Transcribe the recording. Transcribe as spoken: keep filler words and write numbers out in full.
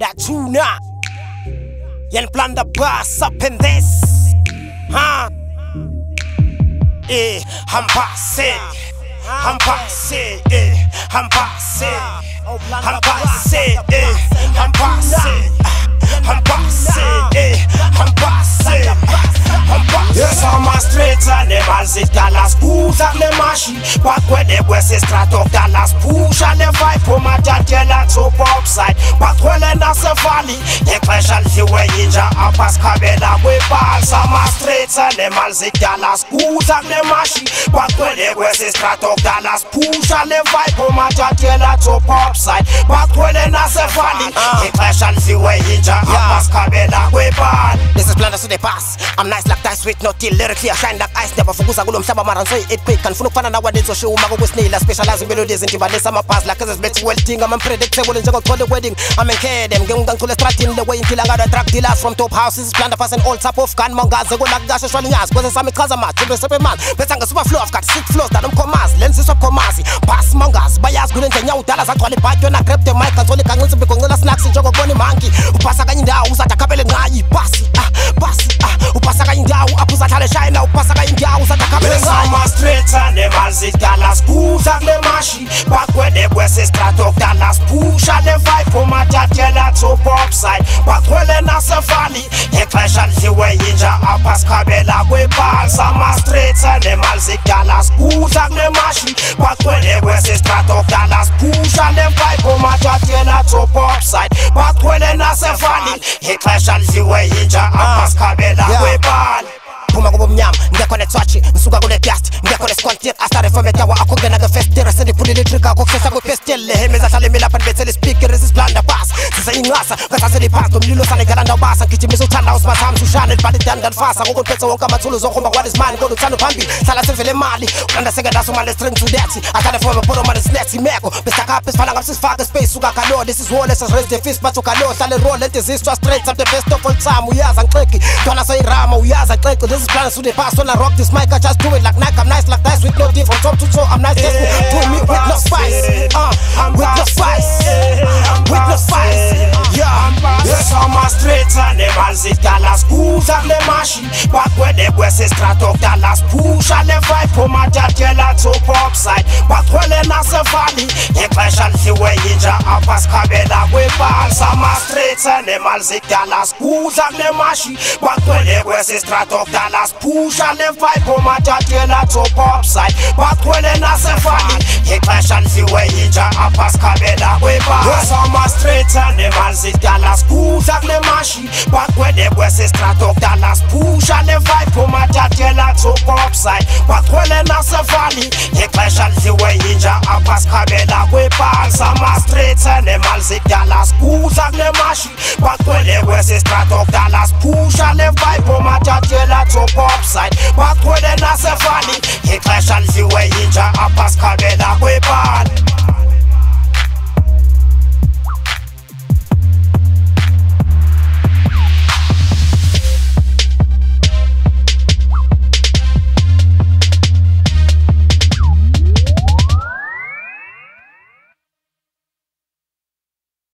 that tuna. Yen plan the bus up in this, huh? Eh, I'm passing, I'm passing, eh, I'm passing, I'm passing, eh, I'm passing, I'm passing, eh, I'm passing, I'm passing. Yes, I'm a straight animals, it Dallas push and the machine. But when they were say strat of Dallas push and the vibe from a jatela to upside. But when they not so funny, the question you were inja up as cabela we balls. I'm a straight animals, it Dallas push and the machine. But when they were say strat of Dallas push and the vibe from a jatela to upside. But when they not so funny, the question you were inja up as cabela we balls. This is Blunders to the pass. I'm nice like that sweet, not till lyrically I shine like ice. Never focus on Gulum Saba Maran, so it quick. And Funuk Fana nowadays, so show Mago with Snail. I specialize in melodies and Tiba. I'm a pass like a bit well thing. I'm unpredictable in Jago for the wedding. I'm in care them, going down to the strat in the way until I got a track dealers from top houses. Plan the pass and all type of can mangas. They go like Gash, showing us. Because I'm a Kazama, Chibi Sepe Man. Betanga super flow, I've got six flows that I'm commas. Lenses of Comasi. Pass mangas, bias, good and Yao Dallas. I call it back when I crept the mic. I told the Kangas because I'm snacks in Jago Bonnie Monkey. Upasaka in the house at a couple of Nai. Pass, ah, pass, ah. Upasaka in the house, Apusaka shine now. Upasaka in the house at a couple of Nai. I'm a straight animals, it Dallas push and the machine. Back when they were say strat of Dallas push and the vibe from a jatela to upside. Back when they not so funny, the question you were inja up as cabela we balls. I'm a straight animals, it Dallas push and the machine. Back when they were say strat of Dallas push and the vibe from a jatela to upside. Back when they not so funny, the question you were inja up as cabela we balls. Puma go mnyam, nge kone twachi, nsuga go le piast, nge kone squantir, astare fome tawa ako gena ge festir, sende puli le trika ko kesa go pestel, le hemeza tale mila pan betele speaker resist blanda pass, sisa ingasa, kasa se le pass, dom lilo sane galanda basa, kichi miso tanda usma sam su channel, pali dandan fasa, go pesa wonka matulu zo kumba what is man, go to tano pambi, sala se fele mali, anda sega dasu male string to dirty, atale fome poro man is neti meko, besta kapis falanga sis faga space suga kalo, this is war, let's raise the fist, but to kalo, sale roll, let this is straight up the best of all time, uyaza nkleki, twana say rama, uyaza nkleki, this is plans to the past. When I rock this mic, I just do it like Nike. I'm nice like dice with no diff from top to toe. I'm nice, just do me with no spice. Uh, with no spice. With no spice. Yeah. Yes, I'm a straight animals, it Dallas push and the machine. Back when they were say strat of Dallas push and the vibe from a jatela to upside. Back when they not so funny, the question you were inja up as cabela we balls. I'm a straight animals, it Dallas push and the machine. Back when they were say strat of Dallas push and the vibe from a jatela to upside. Back when they not so funny, the question you were inja up as cabela we balls. Yes, I'm a straight animals, it Dallas push and the machine. Back when they were say strat of Dallas push and the vibe from a jatela to upside. Back when they not so funny, the question you were inja up as cabela we balls. I'm a straight animals, it Dallas push and the machine. Back when they were say strat of Dallas push and the vibe from a jatela to upside. Back when they not so funny, the question you were inja up as cabela we balls.